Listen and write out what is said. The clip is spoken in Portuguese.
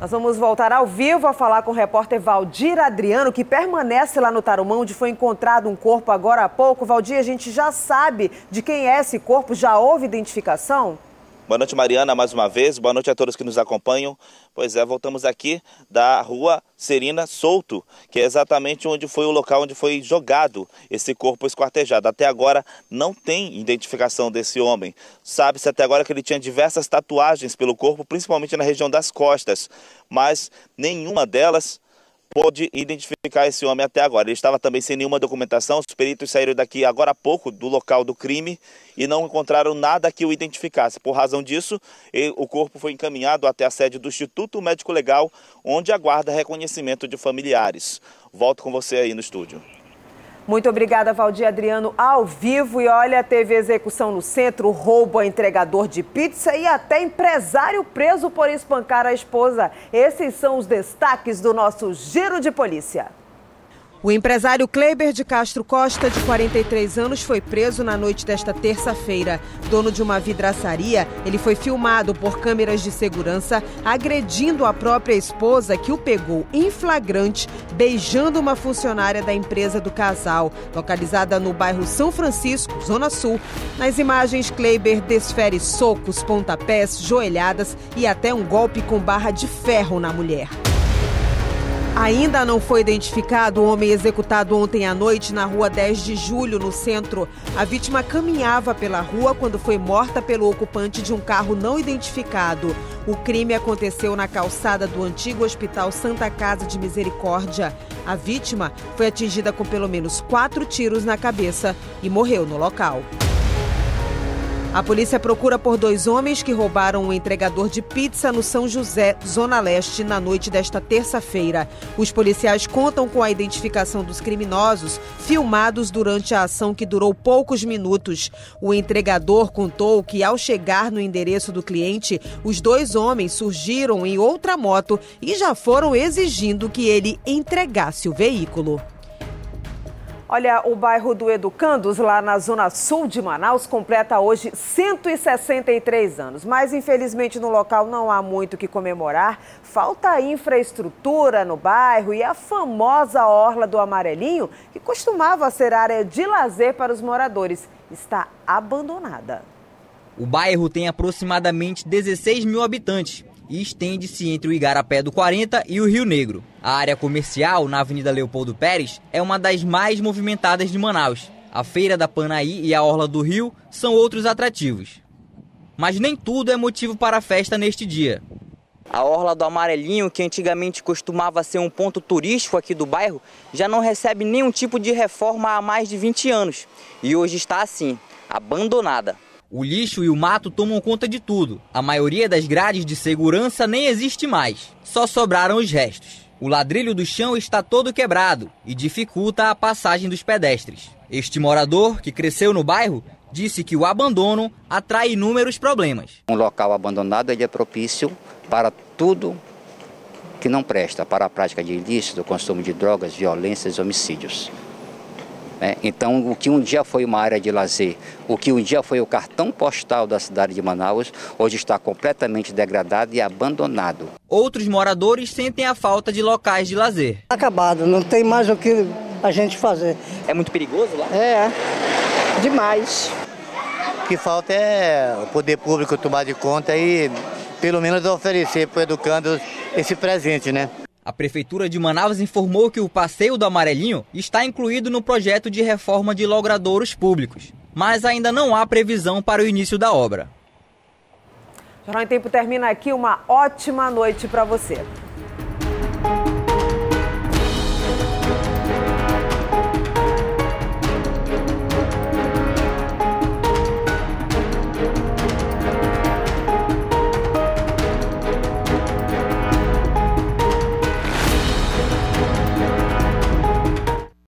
Nós vamos voltar ao vivo a falar com o repórter Valdir Adriano, que permanece lá no Tarumã, onde foi encontrado um corpo agora há pouco. Valdir, a gente já sabe de quem é esse corpo? Já houve identificação? Boa noite, Mariana, mais uma vez. Boa noite a todos que nos acompanham. Pois é, voltamos aqui da rua Serina Souto, que é exatamente onde foi o local onde foi jogado esse corpo esquartejado. Até agora não tem identificação desse homem. Sabe-se até agora que ele tinha diversas tatuagens pelo corpo, principalmente na região das costas, mas nenhuma delas pôde identificar esse homem até agora. Ele estava também sem nenhuma documentação. Os peritos saíram daqui agora há pouco do local do crime e não encontraram nada que o identificasse. Por razão disso, o corpo foi encaminhado até a sede do Instituto Médico Legal, onde aguarda reconhecimento de familiares. Volto com você aí no estúdio. Muito obrigada, Valdir Adriano, ao vivo. E olha, teve execução no centro, roubo a entregador de pizza e até empresário preso por espancar a esposa. Esses são os destaques do nosso Giro de Polícia. O empresário Kleiber de Castro Costa, de 43 anos, foi preso na noite desta terça-feira. Dono de uma vidraçaria, ele foi filmado por câmeras de segurança agredindo a própria esposa, que o pegou em flagrante, beijando uma funcionária da empresa do casal, localizada no bairro São Francisco, Zona Sul. Nas imagens, Kleiber desfere socos, pontapés, joelhadas e até um golpe com barra de ferro na mulher. Ainda não foi identificado o homem executado ontem à noite na rua 10 de julho, no centro. A vítima caminhava pela rua quando foi morta pelo ocupante de um carro não identificado. O crime aconteceu na calçada do antigo Hospital Santa Casa de Misericórdia. A vítima foi atingida com pelo menos 4 tiros na cabeça e morreu no local. A polícia procura por 2 homens que roubaram um entregador de pizza no São José, Zona Leste, na noite desta terça-feira. Os policiais contam com a identificação dos criminosos, filmados durante a ação que durou poucos minutos. O entregador contou que, ao chegar no endereço do cliente, os 2 homens surgiram em outra moto e já foram exigindo que ele entregasse o veículo. Olha, o bairro do Educandos, lá na zona sul de Manaus, completa hoje 163 anos. Mas, infelizmente, no local não há muito o que comemorar. Falta infraestrutura no bairro e a famosa Orla do Amarelinho, que costumava ser área de lazer para os moradores, está abandonada. O bairro tem aproximadamente 16 mil habitantes e estende-se entre o Igarapé do 40 e o Rio Negro. A área comercial, na Avenida Leopoldo Pérez, é uma das mais movimentadas de Manaus. A Feira da Panaí e a Orla do Rio são outros atrativos. Mas nem tudo é motivo para a festa neste dia. A Orla do Amarelinho, que antigamente costumava ser um ponto turístico aqui do bairro, já não recebe nenhum tipo de reforma há mais de 20 anos. E hoje está assim, abandonada. O lixo e o mato tomam conta de tudo. A maioria das grades de segurança nem existe mais. Só sobraram os restos. O ladrilho do chão está todo quebrado e dificulta a passagem dos pedestres. Este morador, que cresceu no bairro, disse que o abandono atrai inúmeros problemas. Um local abandonado ele é propício para tudo que não presta, para a prática de ilícito, consumo de drogas, violências e homicídios. Então, o que um dia foi uma área de lazer, o que um dia foi o cartão postal da cidade de Manaus, hoje está completamente degradado e abandonado. Outros moradores sentem a falta de locais de lazer. Acabado, não tem mais o que a gente fazer. É muito perigoso lá? É, demais. O que falta é o poder público tomar de conta e, pelo menos, oferecer para o educando esse presente, né? A Prefeitura de Manaus informou que o Passeio do Amarelinho está incluído no projeto de reforma de logradouros públicos, mas ainda não há previsão para o início da obra. Jornal em Tempo termina aqui. Uma ótima noite para você.